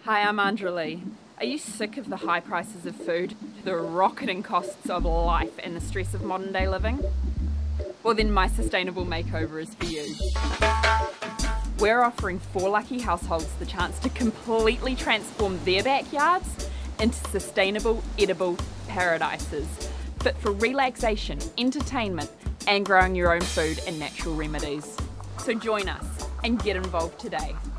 Hi, I'm Andrea. Are you sick of the high prices of food, the rocketing costs of life and the stress of modern day living? Well then my Sustainable Makeover is for you. We're offering 4 lucky households the chance to completely transform their backyards into sustainable, edible paradises, fit for relaxation, entertainment and growing your own food and natural remedies. So join us and get involved today.